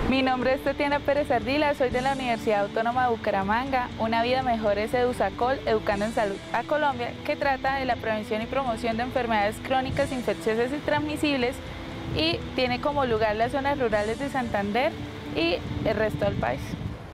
Mi nombre es Tatiana Pérez Ardila, soy de la Universidad Autónoma de Bucaramanga. Una vida mejor es EduSACOL, Educando en Salud a Colombia, que trata de la prevención y promoción de enfermedades crónicas, infecciosas y transmisibles, y tiene como lugar las zonas rurales de Santander y el resto del país.